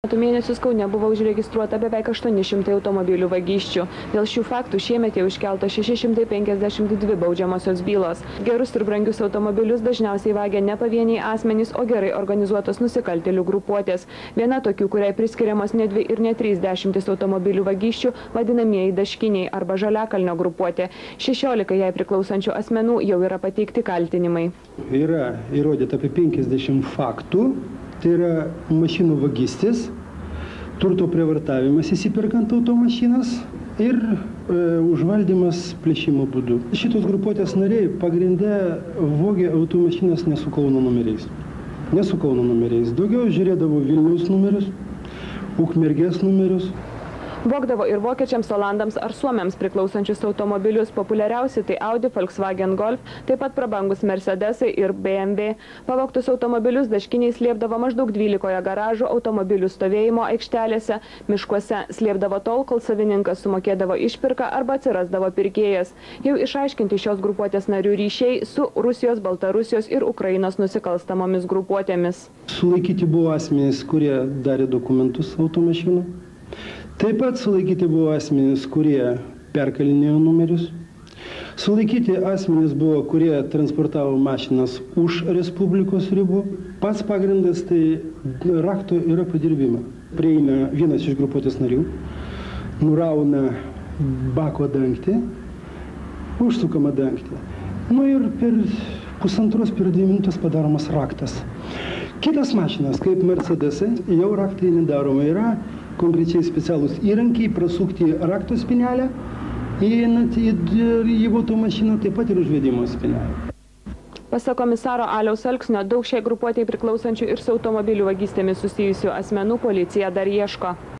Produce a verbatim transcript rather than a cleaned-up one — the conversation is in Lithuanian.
Mėnesius Kaune buvo užregistruota beveik aštuoni šimtai automobilių vagysčių. Dėl šių faktų šiemet jau iškelta šeši šimtai penkiasdešimt dvi baudžiamosios bylos. Gerus ir brangius automobilius dažniausiai vagia ne pavieniai asmenys, o gerai organizuotos nusikaltėlių grupuotės. Viena tokių, kuriai priskiriamos ne dvi ir ne trys dešimtis automobilių vagysčių, vadinamieji daškiniai arba žaliakalnio grupuotė. šešiolika jai priklausančių asmenų jau yra pateikti kaltinimai. Yra įrodyta apie penkiasdešimt faktų. Tai yra mašinų vagystės, turto prievartavimas įsiperkant automašinas ir e, užvaldymas plėšimo būdu. Šitos grupuotės nariai pagrinde vogė automašinas ne su Kauno numeriais. Ne su Kauno numeriais. Daugiau žiūrėdavo Vilniaus numerius, Ukmergės numerius. Vogdavo ir vokiečiams, olandams ar suomiams priklausančius automobilius. Populiariausi tai Audi, Volkswagen Golf, taip pat prabangus Mercedesai ir B M W. Pavogtus automobilius daškiniai slėpdavo maždaug dvylikoje garažų, automobilių stovėjimo aikštelėse, miškuose. Slėpdavo tol, kol savininkas sumokėdavo išpirką arba atsirasdavo pirkėjas. Jau išaiškinti šios grupuotės narių ryšiai su Rusijos, Baltarusijos ir Ukrainos nusikalstamomis grupuotėmis. Sulaikyti buvo asmenys, kurie darė dokumentus automašinų. Taip pat sulaikyti buvo asmenys, kurie perkalinėjo numerius. Sulaikyti asmenys buvo, kurie transportavo mašinas už Respublikos ribų. Pats pagrindas tai rakto yra padirbimą. Prieina vienas iš grupuotės narių, nurauna bako dangtį, užsukama dangtį. Nu ir per pusantros, per dvi minutės padaromas raktas. Kitas mašinas, kaip Mercedesai, jau raktai nedaroma yra. Konkrečiai specialūs įrankiai prasukti rakto spynelę, įeinant į, į automašiną, taip pat ir užvedimo spynelę. Pasak komisaro Aliaus Alksnio, daug šiai grupuotei priklausančių ir su automobilių vagystėmis susijusių asmenų policija dar ieško.